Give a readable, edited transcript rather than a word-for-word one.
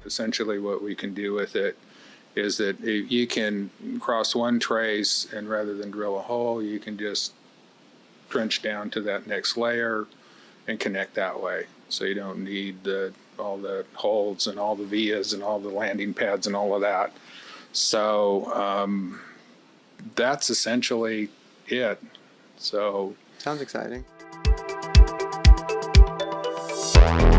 essentially what we can do with it is that you can cross one trace, and rather than drill a hole, you can just trench down to that next layer and connect that way. So you don't need all the holes and all the vias and all the landing pads and all of that. So that's essentially it. So sounds exciting.